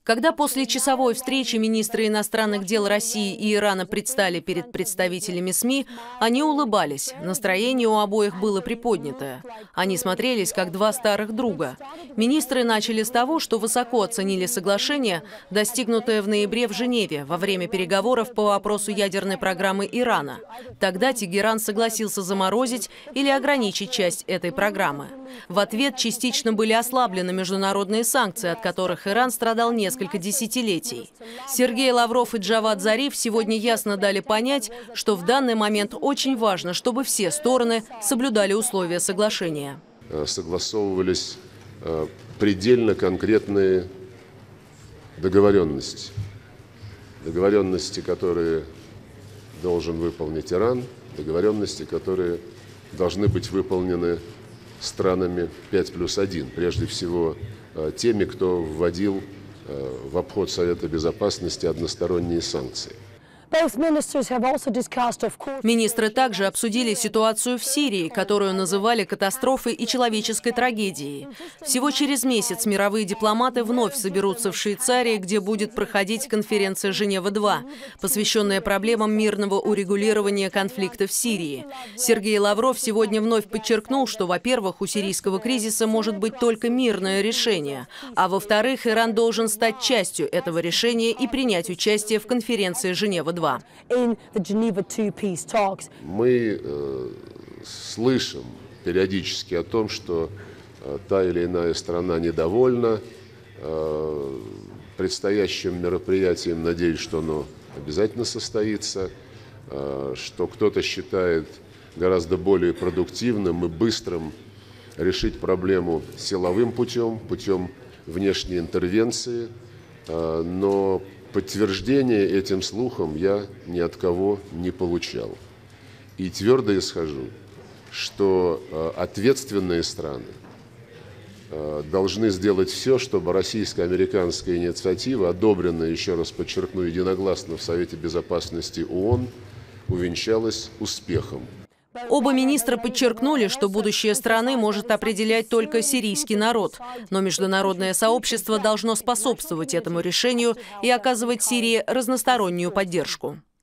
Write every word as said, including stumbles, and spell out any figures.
Когда после часовой встречи министры иностранных дел России и Ирана предстали перед представителями СМИ, они улыбались. Настроение у обоих было приподнятое. Они смотрелись как два старых друга. Министры начали с того, что высоко оценили соглашение, достигнутое в ноябре в Женеве во время переговоров по вопросу ядерной программы Ирана. Тогда Тегеран согласился заморозить или ограничить часть этой программы. В ответ частично были ослаблены международные санкции, от которых Иран страдал несколько десятилетий. Сергей Лавров и Джавад Зариф сегодня ясно дали понять, что в данный момент очень важно, чтобы все стороны соблюдали условия соглашения. Согласовывались предельно конкретные договоренности. Договоренности, которые должен выполнить Иран, договоренности, которые должны быть выполнены странами пять плюс один, прежде всего теми, кто вводил в обход Совета Безопасности односторонние санкции. Министры также обсудили ситуацию в Сирии, которую называли катастрофой и человеческой трагедией. Всего через месяц мировые дипломаты вновь соберутся в Швейцарии, где будет проходить конференция «Женева-два», посвященная проблемам мирного урегулирования конфликта в Сирии. Сергей Лавров сегодня вновь подчеркнул, что, во-первых, у сирийского кризиса может быть только мирное решение, а во-вторых, Иран должен стать частью этого решения и принять участие в конференции «Женева-два». Мы э, слышим периодически о том, что э, та или иная страна недовольна э, предстоящим мероприятием. Надеюсь, что оно обязательно состоится, э, что кто-то считает гораздо более продуктивным и быстрым решить проблему силовым путем, путем внешней интервенции, э, но подтверждения этим слухам я ни от кого не получал. И твердо исхожу, что э, ответственные страны э, должны сделать все, чтобы российско-американская инициатива, одобренная, еще раз подчеркну, единогласно в Совете Безопасности ООН, увенчалась успехом. Оба министра подчеркнули, что будущее страны может определять только сирийский народ. Но международное сообщество должно способствовать этому решению и оказывать Сирии разностороннюю поддержку.